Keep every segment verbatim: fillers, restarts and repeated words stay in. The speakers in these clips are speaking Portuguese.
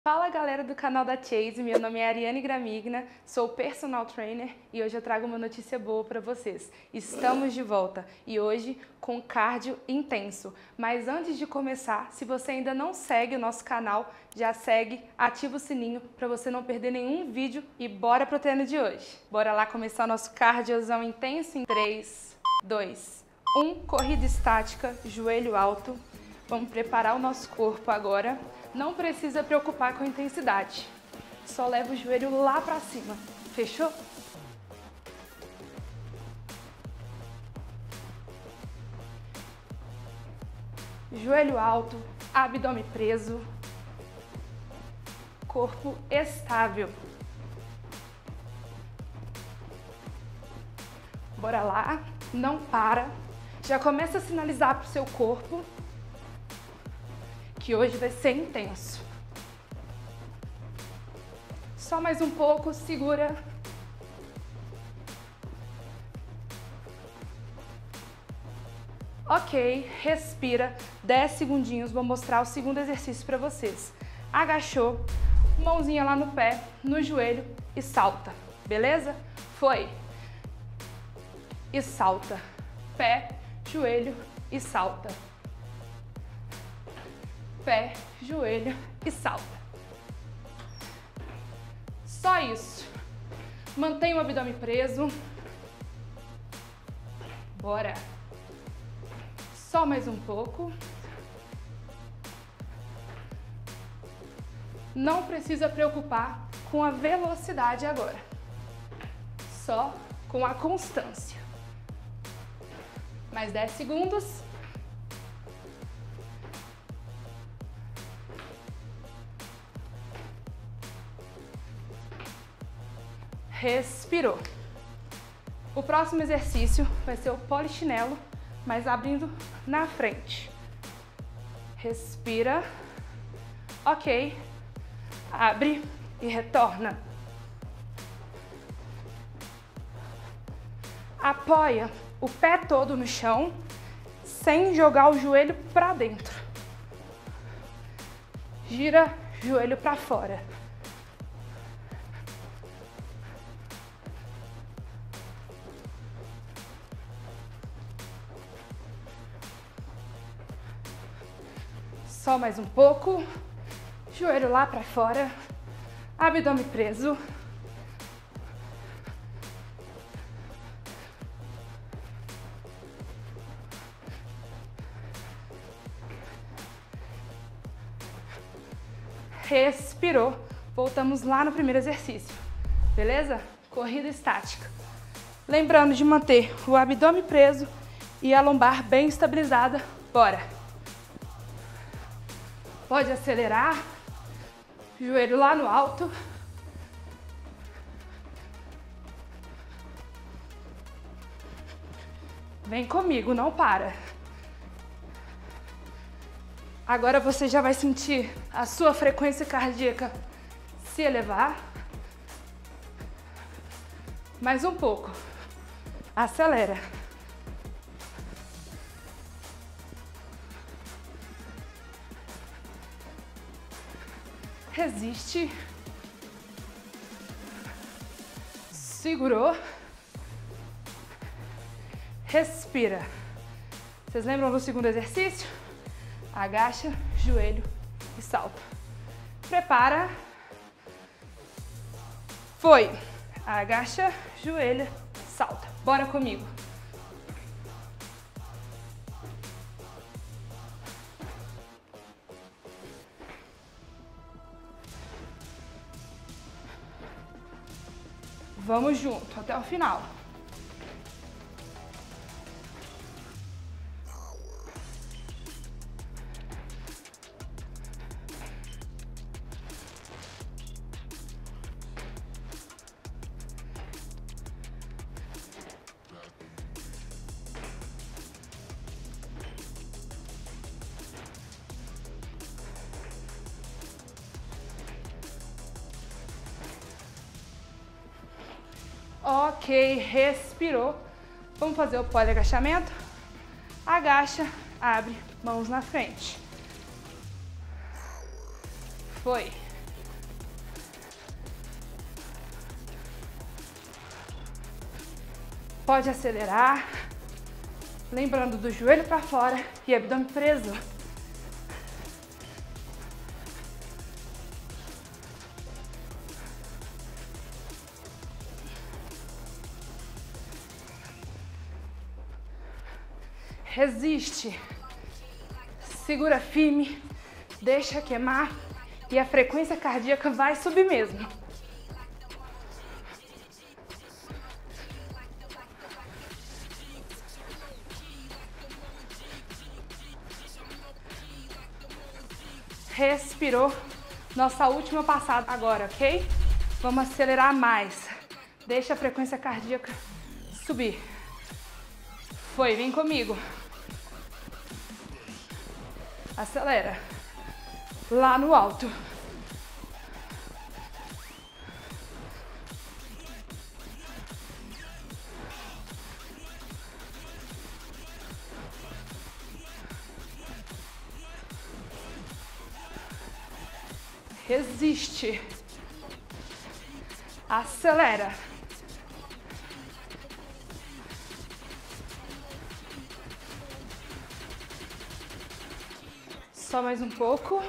Fala galera do canal da Chase, meu nome é Ariane Gramigna, sou personal trainer e hoje eu trago uma notícia boa para vocês. Estamos de volta e hoje com cardio intenso. Mas antes de começar, se você ainda não segue o nosso canal, já segue, ativa o sininho para você não perder nenhum vídeo e bora pro treino de hoje. Bora lá começar o nosso cardiozão intenso em três, dois, um, corrida estática, joelho alto. Vamos preparar o nosso corpo agora. Não precisa preocupar com a intensidade. Só leva o joelho lá pra cima. Fechou? Joelho alto, abdômen preso. Corpo estável. Bora lá. Não para. Já começa a sinalizar pro seu corpo que hoje vai ser intenso. Só mais um pouco, segura. Ok, respira. dez segundinhos, vou mostrar o segundo exercício para vocês. Agachou, mãozinha lá no pé, no joelho e salta, beleza? Foi. E salta. Pé, joelho e salta. Pé, joelho e salta. Só isso. Mantenha o abdômen preso. Bora. Só mais um pouco. Não precisa preocupar com a velocidade agora. Só com a constância. Mais dez segundos. Respirou. O próximo exercício vai ser o polichinelo, mas abrindo na frente. Respira. Ok. Abre e retorna. Apoia o pé todo no chão, sem jogar o joelho para dentro. Gira joelho para fora. Só mais um pouco, joelho lá para fora, abdômen preso. Respirou, voltamos lá no primeiro exercício, beleza? Corrida estática. Lembrando de manter o abdômen preso e a lombar bem estabilizada, bora! Pode acelerar, joelho lá no alto. Vem comigo, não para. Agora você já vai sentir a sua frequência cardíaca se elevar. Mais um pouco. Acelera. Resiste. Segurou. Respira. Vocês lembram do segundo exercício? Agacha, joelho e salta. Prepara. Foi. Agacha, joelho, salta. Bora comigo. Vamos junto, até o final. Ok, respirou. Vamos fazer o poliagachamento. Agacha, abre, mãos na frente. Foi. Pode acelerar. Lembrando do joelho para fora e abdômen preso. Resiste. Segura firme. Deixa queimar. E a frequência cardíaca vai subir mesmo. Respirou. Nossa última passada agora, ok? Vamos acelerar mais. Deixa a frequência cardíaca subir. Foi, vem comigo. Acelera. Lá no alto. Resiste. Acelera. Só mais um pouco.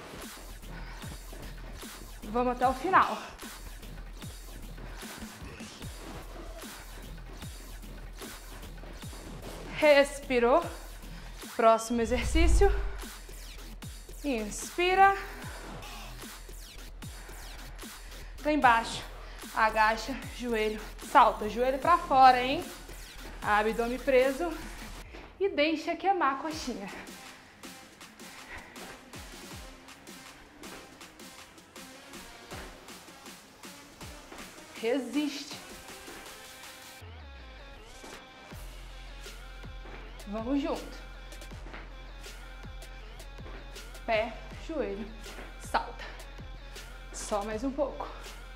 Vamos até o final. Respirou. Próximo exercício. Inspira. Lá embaixo. Agacha, joelho, salta. Joelho pra fora, hein? Abdômen preso. E deixa queimar a coxinha. Resiste. Vamos junto. Pé, joelho, salta. Só mais um pouco.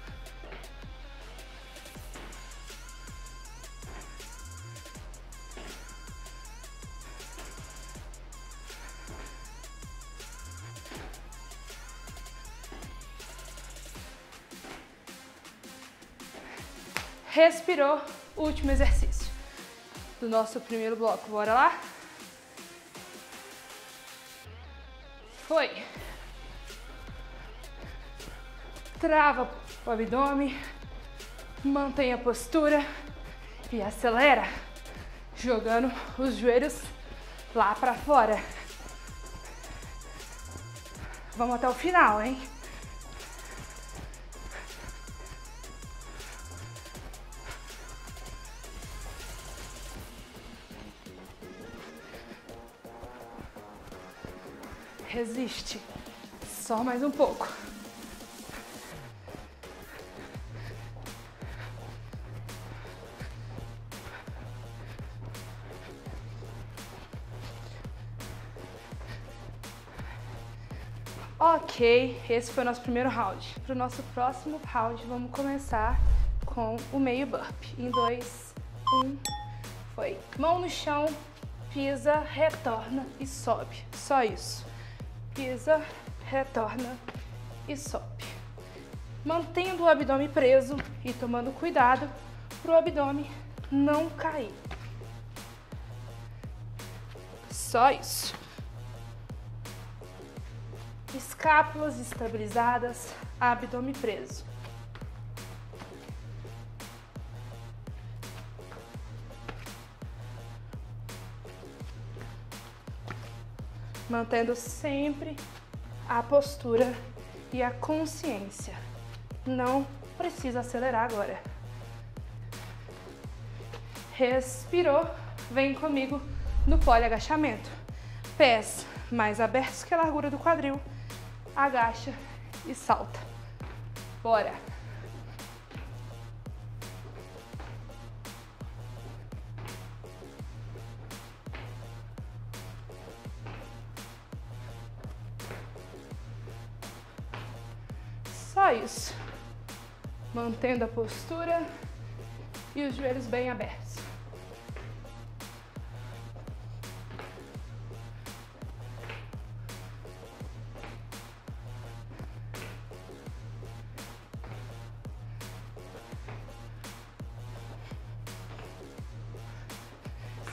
Respirou, último exercício do nosso primeiro bloco. Bora lá? Foi. Trava o abdômen, mantém a postura e acelera, jogando os joelhos lá pra fora. Vamos até o final, hein? Resiste. Só mais um pouco. Ok, esse foi o nosso primeiro round. Para o nosso próximo round, vamos começar com o meio burpee. Em dois, um, foi. Mão no chão, pisa, retorna e sobe. Só isso. Pisa, retorna e sobe. Mantendo o abdômen preso e tomando cuidado para o abdômen não cair. Só isso. Escápulas estabilizadas, abdômen preso. Mantendo sempre a postura e a consciência. Não precisa acelerar agora. Respirou, vem comigo no poliagachamento. Pés mais abertos que a largura do quadril. Agacha e salta. Bora! Só isso. Mantendo a postura e os joelhos bem abertos.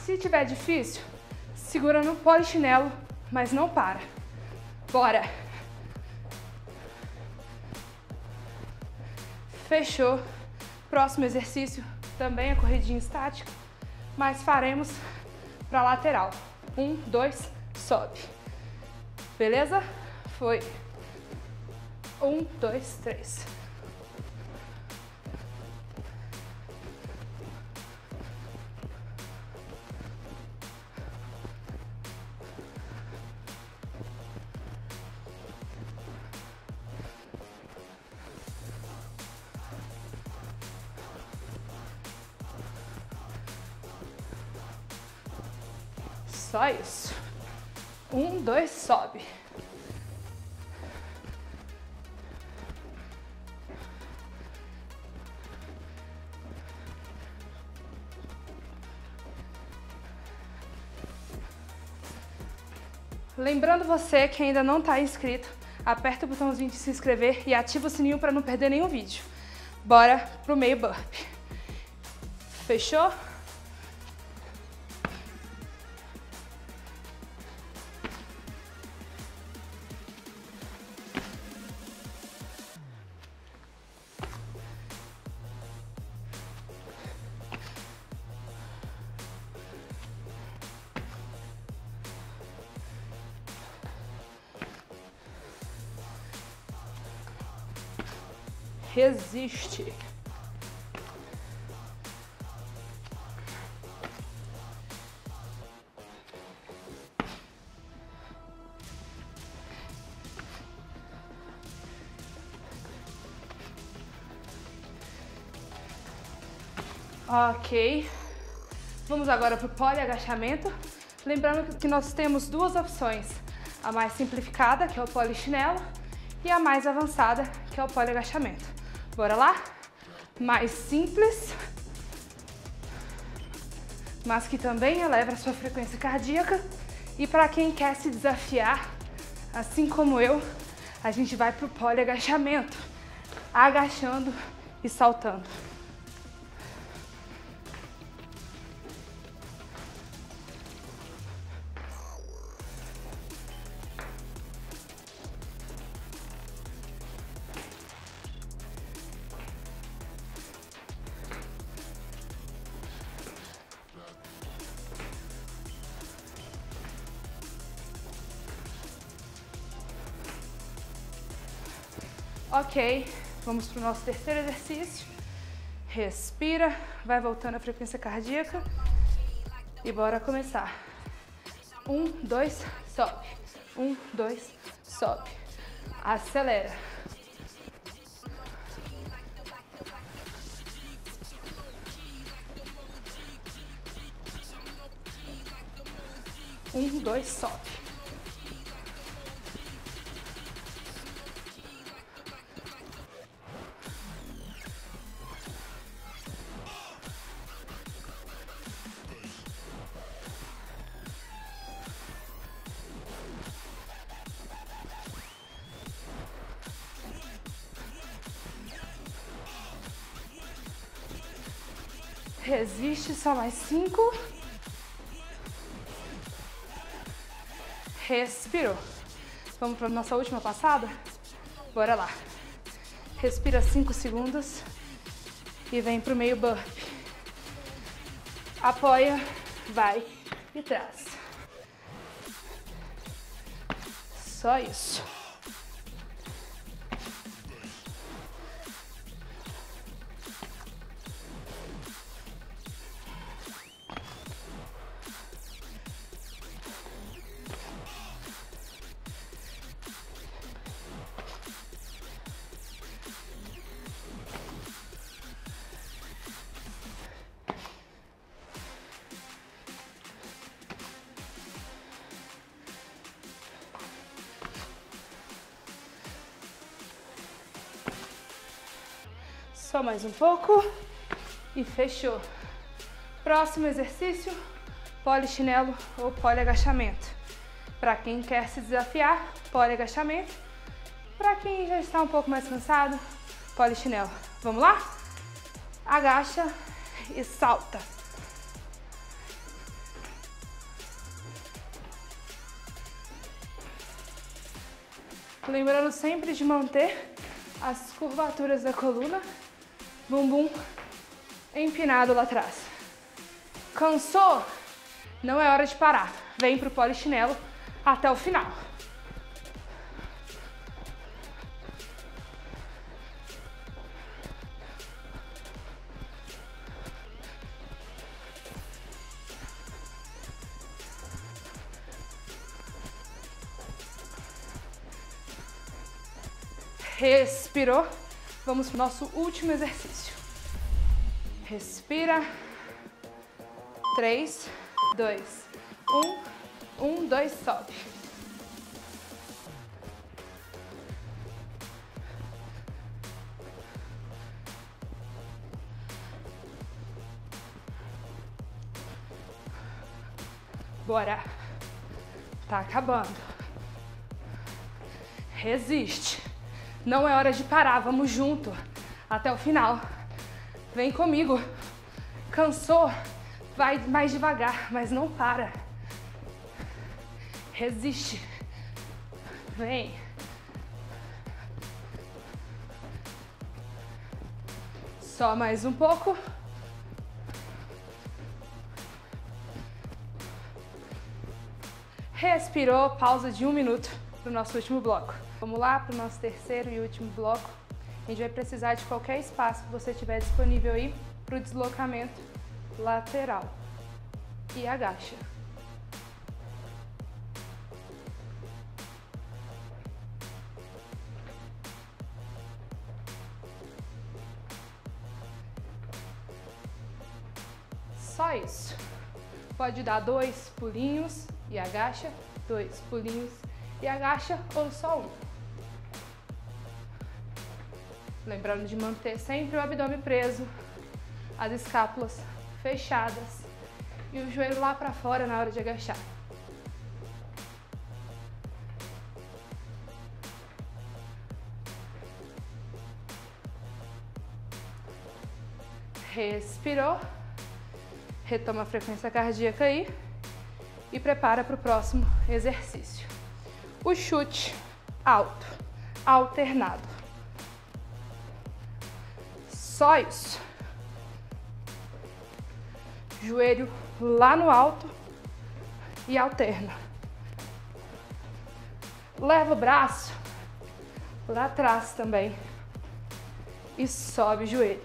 Se tiver difícil, segura no polichinelo, mas não para. Bora! Fechou. Próximo exercício também é corridinha estática, mas faremos para lateral. Um, dois, sobe. Beleza? Foi. Um, dois, três. Só isso. Um, dois, sobe. Lembrando você que ainda não está inscrito, aperta o botãozinho de se inscrever e ativa o sininho para não perder nenhum vídeo. Bora pro meio burp. Fechou? Resiste. Ok. Vamos agora para o poliagachamento. Lembrando que nós temos duas opções. A mais simplificada, que é o polichinelo, e a mais avançada, que é o poliagachamento. Bora lá? Mais simples, mas que também eleva a sua frequência cardíaca. E para quem quer se desafiar, assim como eu, a gente vai pro poliagachamento, agachando e saltando. Ok, vamos para o nosso terceiro exercício. Respira, vai voltando a frequência cardíaca e bora começar. Um, dois, sobe. Um, dois, sobe. Acelera. Um, dois, sobe. Resiste, só mais cinco. Respirou. Vamos para a nossa última passada? Bora lá. Respira cinco segundos e vem para o meio burp. Apoia, vai e traz. Só isso. Só mais um pouco e fechou. Próximo exercício, polichinelo ou poliagachamento. Para quem quer se desafiar, poliagachamento. Para quem já está um pouco mais cansado, polichinelo. Vamos lá? Agacha e salta. Lembrando sempre de manter as curvaturas da coluna, bumbum empinado lá atrás. Cansou? Não é hora de parar. Vem pro polichinelo até o final. Respirou. Vamos pro nosso último exercício. Respira. Três, dois, um, um, dois, sobe. Bora. Tá acabando. Resiste. Não é hora de parar, vamos junto até o final. Vem comigo. Cansou? Vai mais devagar, mas não para. Resiste. Vem. Só mais um pouco. Respirou, pausa de um minuto para o nosso último bloco. Vamos lá para o nosso terceiro e último bloco. A gente vai precisar de qualquer espaço que você tiver disponível aí para o deslocamento lateral. E agacha. Só isso. Pode dar dois pulinhos e agacha, dois pulinhos e agacha, ou só um. Lembrando de manter sempre o abdômen preso, as escápulas fechadas e o joelho lá para fora na hora de agachar. Respirou, retoma a frequência cardíaca aí e prepara para o próximo exercício. O chute alto, alternado. Só isso. Joelho lá no alto e alterna. Leva o braço lá atrás também e sobe o joelho.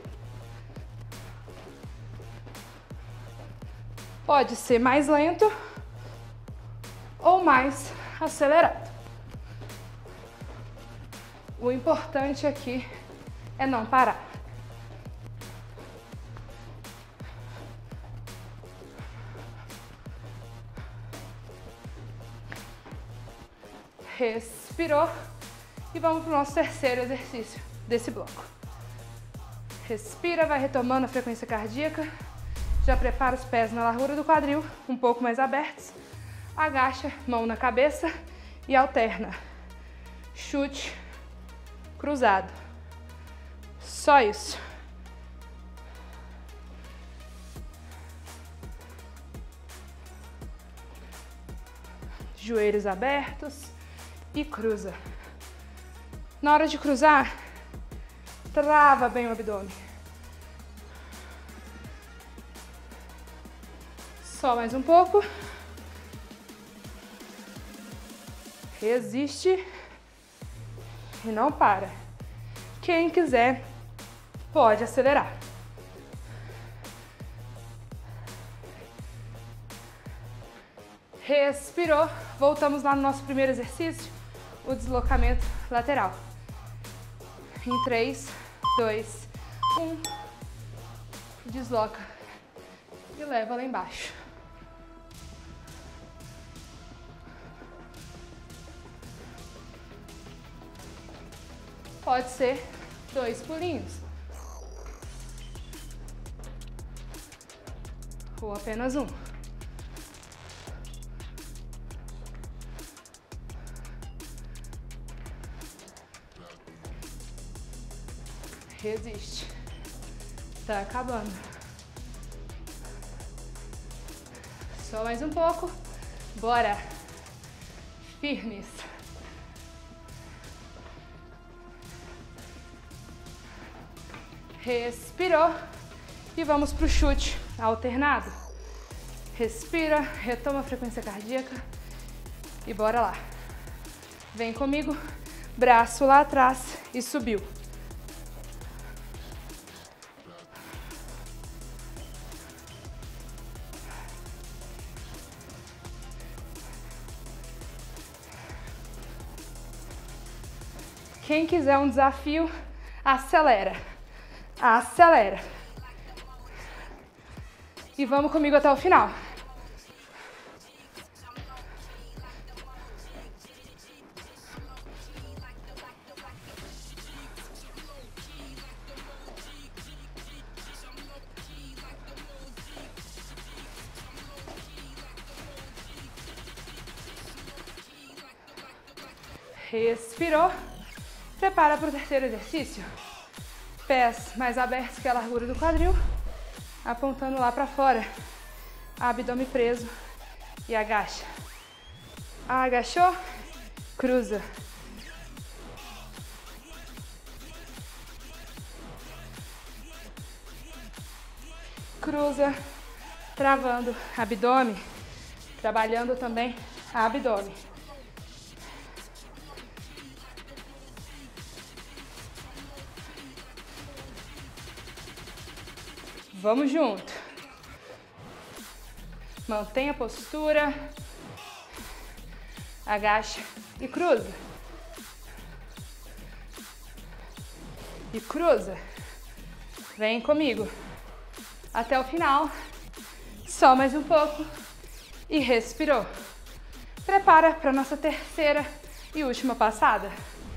Pode ser mais lento ou mais acelerado. O importante aqui é não parar. Respirou e vamos para o nosso terceiro exercício desse bloco. Respira, vai retomando a frequência cardíaca. Já prepara os pés na largura do quadril, um pouco mais abertos. Agacha, mão na cabeça e alterna. Chute cruzado. Só isso. Joelhos abertos e cruza. Na hora de cruzar, trava bem o abdômen. Só mais um pouco. Resiste e não para. Quem quiser pode acelerar. Respirou. Voltamos lá no nosso primeiro exercício, o deslocamento lateral. Em três, dois, um. Desloca e leva lá embaixo. Pode ser dois pulinhos. Ou apenas um. Resiste. Tá acabando. Só mais um pouco. Bora. Firmes. Respirou. E vamos pro chute alternado. Respira, retoma a frequência cardíaca e bora lá. Vem comigo, braço lá atrás e subiu. Quem quiser um desafio, acelera, acelera. E vamos comigo até o final. Respirou. Prepara para o terceiro exercício. Pés mais abertos que a largura do quadril, apontando lá para fora. Abdômen preso e agacha. Agachou, cruza. Cruza, travando abdômen, trabalhando também abdômen. Vamos junto. Mantenha a postura. Agacha e cruza. E cruza. Vem comigo. Até o final. Só mais um pouco. E respirou. Prepara para a nossa terceira e última passada.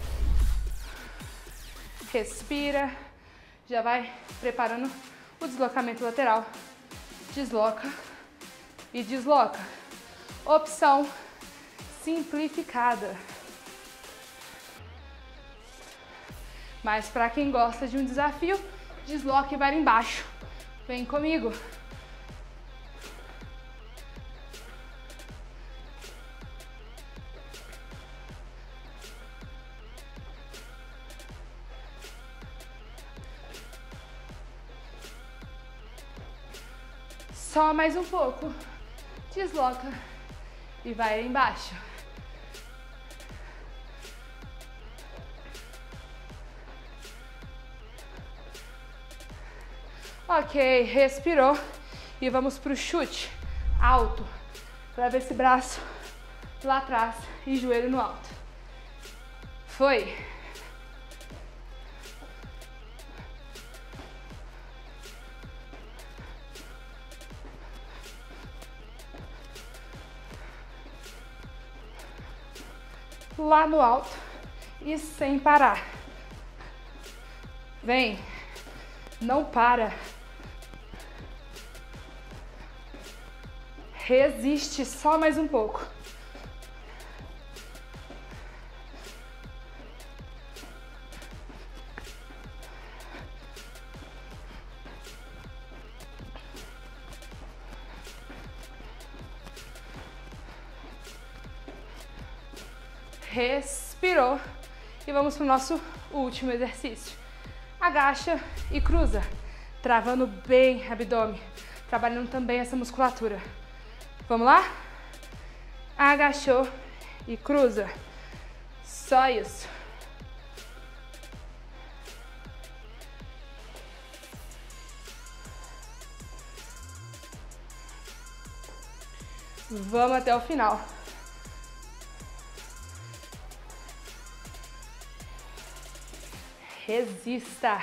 Respira. Já vai preparando o deslocamento lateral. Desloca e desloca. Opção simplificada. Mas para quem gosta de um desafio, desloca e vai lá embaixo. Vem comigo. Só mais um pouco. Desloca e vai lá embaixo. Ok, respirou. E vamos pro chute alto. Leva esse braço lá atrás e joelho no alto. Foi. Lá no alto e sem parar. Vem, não para. Resiste só mais um pouco. Respirou. E vamos para o nosso último exercício. Agacha e cruza, travando bem o abdômen, trabalhando também essa musculatura. Vamos lá? Agachou e cruza. Só isso. Vamos até o final. Resista.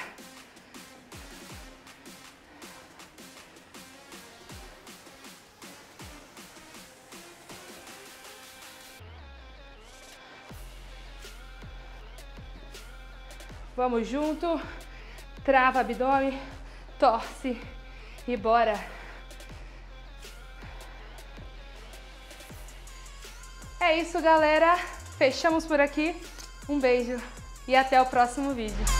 Vamos junto. Trava o abdômen, torce e bora. É isso, galera. Fechamos por aqui. Um beijo e até o próximo vídeo.